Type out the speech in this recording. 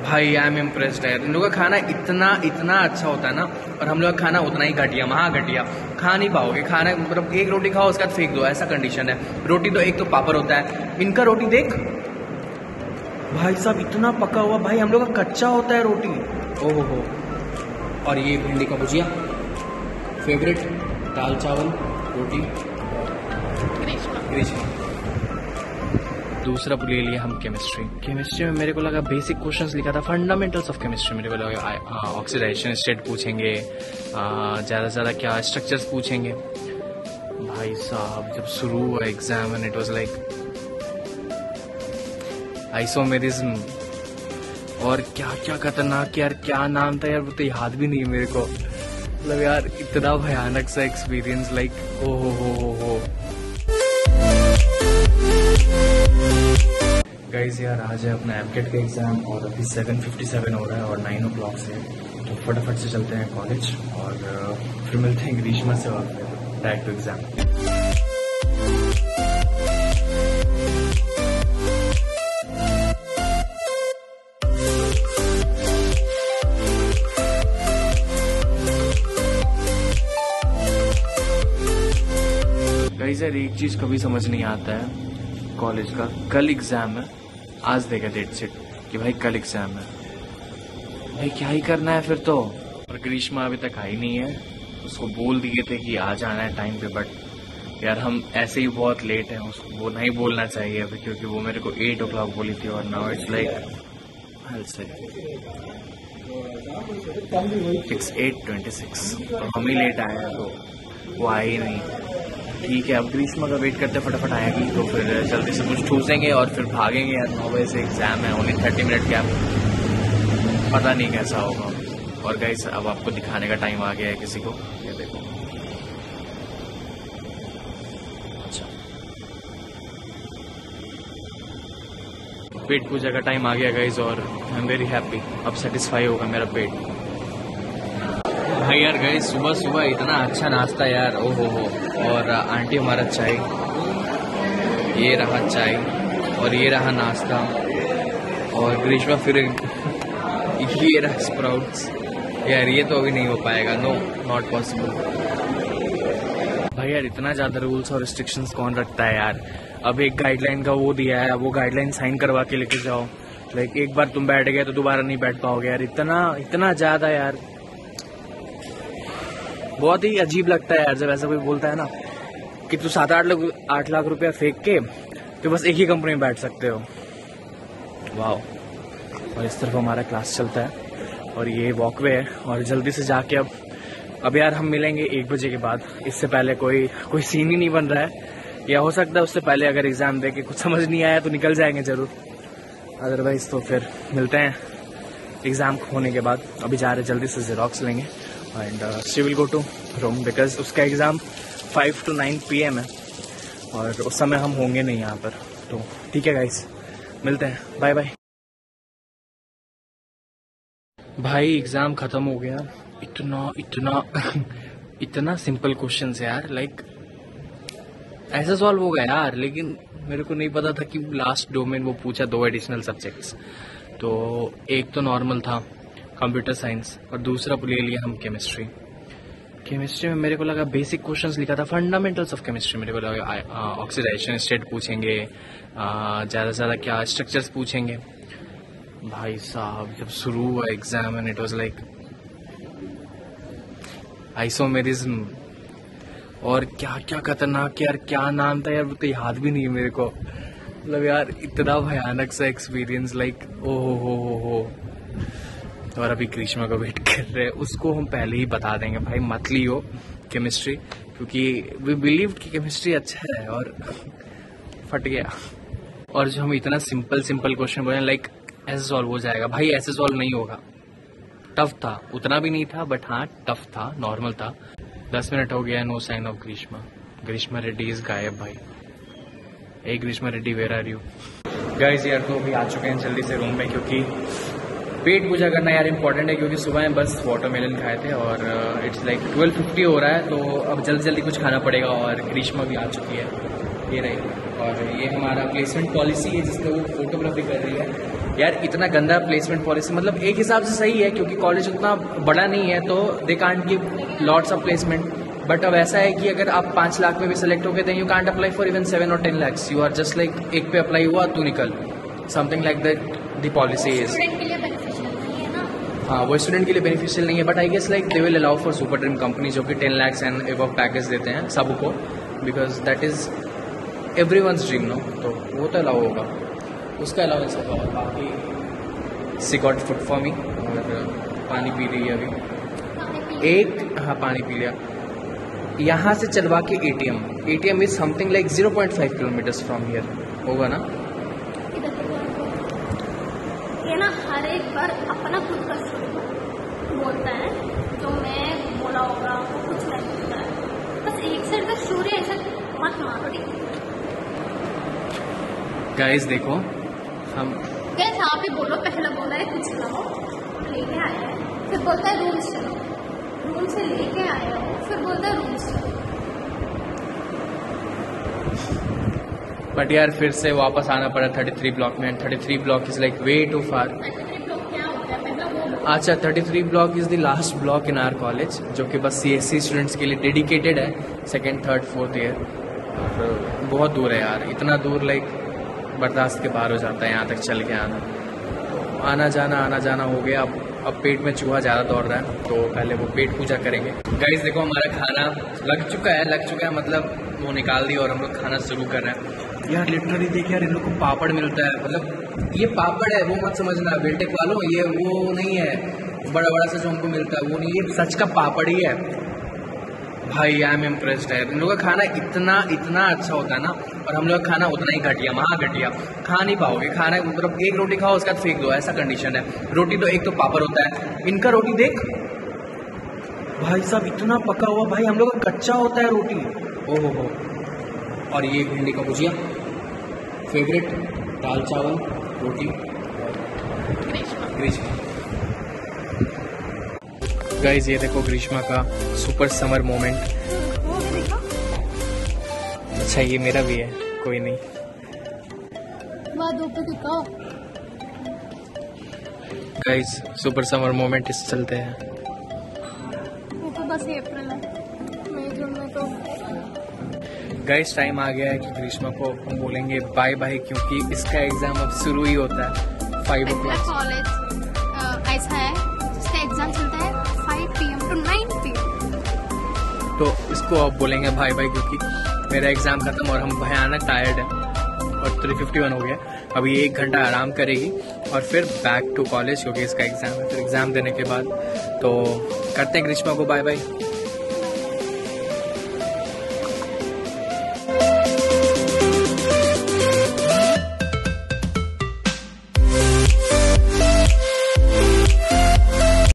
भाई I am impressed है। इन लोगों का खाना इतना अच्छा होता है ना, और हम लोग का खाना उतना ही घटिया, वहाँ घटिया खा नहीं पाओगे। खाना मतलब एक रोटी खाओ उसके बाद फेंक दो, ऐसा कंडीशन है। रोटी तो एक तो पापड़ होता है, इनका रोटी देख भाई साहब इतना पका हुआ, भाई हम लोग का कच्चा होता है रोटी। ओहो हो। और ये भिंडी का भुजिया फेवरेट, दाल चावल रोटी ग्रीष्मा। दूसरा ले लिया हम केमिस्ट्री में मेरे को लगा बेसिक क्वेश्चंस लिखा था, फंडामेंटल्स ऑफ केमिस्ट्री। मेरे को लगा ऑक्सीडाइजेशन स्टेट पूछेंगे, ज़्यादा से ज़्यादा क्या स्ट्रक्चर्स पूछेंगे। भाई साहब जब शुरू हुआ exam and it was like isomerism और क्या क्या खतरनाक यार, क्या नाम था यार, वो तो याद भी नहीं है मेरे को। मतलब यार इतना भयानक सा एक्सपीरियंस, लाइक ओ हो। गाइस यार आज है अपना एमकेट का एग्जाम और अभी 7:57 हो रहा है और 9 o'clock से, तो फटाफट से चलते हैं कॉलेज और फिर मिलते हैं ग्रीष्मा से और डायरेक्ट टू एग्जाम। गाइस यार एक चीज कभी समझ नहीं आता है कॉलेज का, कल एग्जाम है, आज देगा डेट शीट कि भाई कल एग्जाम है, भाई क्या ही करना है फिर तो। और ग्रीष्मा अभी तक आई नहीं है, उसको बोल दिए थे कि आ जाना है टाइम पे, बट यार हम ऐसे ही बहुत लेट हैं, उसको वो नहीं बोलना चाहिए अभी, क्योंकि वो मेरे को 8 o'clock बोली थी और नाउ इट्स लाइक इट्स 8:26 और हम ही लेट आए हैं, तो वो आई ही नहीं। ठीक है अब ग्रीष्मा का वेट करते फटाफट आएगी तो फिर जल्दी से कुछ ठूसेंगे और फिर भागेंगे यार। 9 बजे से एग्जाम है, ओनली 30 मिनट गैप, पता नहीं कैसा होगा। और गाइस अब आपको दिखाने का टाइम आ गया है किसी को, ये देखो। अच्छा पेट पूजा का टाइम आ गया गाइस और आई एम वेरी हैप्पी, अब सेटिस्फाई होगा मेरा पेट। भाई यार गए सुबह सुबह इतना अच्छा नाश्ता यार, ओ हो। और आंटी हमारा चाय, ये रहा चाय और ये रहा नाश्ता, और ग्रीष्मा फिर ये रहा स्प्राउट्स। यार ये तो अभी नहीं हो पाएगा, नो नॉट पॉसिबल। भाई यार इतना ज्यादा रूल्स और रिस्ट्रिक्शंस कौन रखता है यार। अब एक गाइडलाइन का वो दिया है, वो गाइडलाइन साइन करवा के लेके जाओ, लाइक एक बार तुम बैठ गए तो दोबारा नहीं बैठ पाओगे यार। इतना ज्यादा यार, बहुत ही अजीब लगता है यार जब ऐसा कोई बोलता है ना कि तू 7-8 लाख रुपया फेंक के तो बस एक ही कंपनी में बैठ सकते हो। वाह। और इस तरफ हमारा क्लास चलता है और ये वॉकवे है, और जल्दी से जाके अब यार हम मिलेंगे 1 बजे के बाद। इससे पहले कोई सीन ही नहीं बन रहा है, या हो सकता है उससे पहले अगर एग्जाम दे के कुछ समझ नहीं आया तो निकल जाएंगे जरूर, अदरवाइज तो फिर मिलते हैं एग्जाम होने के बाद। अभी जा रहे जल्दी से जेरोक्स लेंगे and she will go to room because उसका एग्जाम 5 to 9 PM है और उस समय हम होंगे नहीं यहाँ पर। तो ठीक है गाइस, मिलते हैं, बाय बाय। भाई एग्जाम खत्म हो गया, इतना सिंपल क्वेश्चन है यार, लाइक ऐसा सॉल्व होगा यार। लेकिन मेरे को नहीं पता था कि लास्ट 2 में वो पूछा 2 एडिशनल सब्जेक्ट्स, तो एक तो नॉर्मल था कंप्यूटर साइंस और दूसरा ले लिया हम केमिस्ट्री में मेरे को लगा बेसिक क्वेश्चंस लिखा था, फंडामेंटल्स ऑफ केमिस्ट्री। मेरे को लगा ऑक्सीडाइजेशन स्टेट पूछेंगे, ज़्यादा से ज़्यादा क्या स्ट्रक्चर्स पूछेंगे। भाई साहब जब शुरू हुआ exam and it was like isomerism और क्या क्या खतरनाक यार, क्या नाम था यार, वो तो याद भी नहीं है मेरे को। मतलब यार इतना भयानक सा एक्सपीरियंस, लाइक ओ हो। और अभी ग्रीष्मा का वेट कर रहे हैं, उसको हम पहले ही बता देंगे भाई मत लियो केमिस्ट्री, क्योंकि वी बिलीव कि केमिस्ट्री अच्छा है, और फट गया। और जो हम इतना सिंपल क्वेश्चन बोले लाइक ऐसे सॉल्व हो जाएगा, भाई ऐसे सॉल्व नहीं होगा। टफ था, उतना भी नहीं था बट हाँ टफ था, नॉर्मल था। 10 मिनट हो गया, no sign of Greeshma Reddy is गायब भाई। ए Greeshma Reddy where are you guys. यार तो अभी आ चुके हैं जल्दी से रूम में, क्योंकि पेट पूजा करना यार इम्पोर्टेंट है, क्योंकि सुबह में बस वाटरमेलन खाए थे और इट्स लाइक 12:50 हो रहा है, तो अब जल्दी कुछ खाना पड़ेगा। और ग्रीष्मा भी आ चुकी है, ये रही। और ये हमारा प्लेसमेंट पॉलिसी है जिसमें वो फोटोग्राफी कर रही है। यार इतना गंदा प्लेसमेंट पॉलिसी, मतलब एक हिसाब से सही है क्योंकि कॉलेज उतना बड़ा नहीं है तो they can't give lots of placement. But अब ऐसा है कि अगर आप 5 लाख में भी सेलेक्ट हो गए then you can't apply for even 7 और 10 lakhs। You are just like एक पे अप्लाई हुआ तू निकल, something like that the policy is. Student के लिए बेनिफिशियल नहीं है ना। हाँ, वो स्टूडेंट के लिए बेनिफिशियल नहीं है, but I guess like they will allow for super dream company जो कि 10 lakhs एंड एबव पैकेज देते हैं सबको, because that is everyone's dream no, तो वो तो अलाउ होगा, उसका अलाउंस होगा। बाकी she got food for me और पानी पी रही है अभी एक, हाँ पानी पी लिया। यहाँ से चलवा के ATM is something like 0.5 kilometres from here होगा ना। ये ना हर एक बार अपना खुद का बोलता है, जो मैं बोला होगा वो कुछ नहीं बोलता है, बस एक साइड का स्टोरी ऐसा मत मारो। गाइस देखो हम कैसे आप ही बोलो, पहले बोला है कुछ लाओ लेके आया है, फिर बोलता है रूम चलो, रूम से लेके आया हो, फिर बोलता है रूम चलो। बट यार फिर से वापस आना पड़ा 33 ब्लॉक में, and 33 block is like way too far. क्या होता है पहला वो अच्छा 33 block is the last block in our college, जो कि बस CSC स्टूडेंट्स के लिए डेडिकेटेड है, 2nd, 3rd, 4th ईयर। और बहुत दूर है यार, इतना दूर लाइक बर्दाश्त के बाहर हो जाता है यहाँ तक चल के आना। तो आना जाना हो गया। अब पेट में चूहा ज़्यादा दौड़ रहा है तो पहले वो पेट पूजा करेंगे। गाइस देखो हमारा खाना लग चुका है मतलब वो निकाल दिया और हम लोग खाना शुरू कर रहे हैं। यार लिटरली देखिए यार, इन लोग को पापड़ मिलता है, मतलब ये पापड़ है, वो मत समझना बेटेक वालों, ये वो नहीं है बड़ा बड़ा सा जो हमको मिलता है, वो नहीं, ये सच का पापड़ ही है भाई। आई एम इम्प्रेस्ड है, इन लोगों का खाना इतना अच्छा होता है ना, और हम लोग का खाना उतना ही घटिया, महा घटिया। खा नहीं पाओगे खाना, मतलब एक रोटी खाओ उसके बाद फेंक दो, ऐसा कंडीशन है। रोटी तो एक तो पापड़ होता है, इनका रोटी देख भाई साहब इतना पका हुआ, भाई हम लोग का कच्चा होता है रोटी। ओहो हो। और ये भिंडी का भुजिया फेवरेट, दाल चावल रोटी ग्रीष्मा। गाइस ये देखो ग्रीष्मा का सुपर समर मोमेंट। अच्छा ये मेरा भी है, कोई नहीं। गाइस सुपर समर मोमेंट इस चलते हैं। वो तो बस अप्रैल है, मई जून में तो। गाइस टाइम आ गया है कि ग्रीष्मा को हम बोलेंगे बाय बाय, क्योंकि इसका एग्जाम अब शुरू ही होता है 5 o'clock। कॉलेज ऐसा है जिसका एग्जाम चलता है 5 PM to 9 PM। तो इसको अब बोलेंगे बाय बाय, क्योंकि मेरा एग्जाम खत्म और हम भयानक टायर्ड है और 3:51 हो गया। अभी 1 घंटा आराम करेगी और फिर बैक टू कॉलेज, क्योंकि इसका एग्जाम है। फिर एग्जाम देने के बाद तो करते हैं ग्रीष्मा को बाय बाय।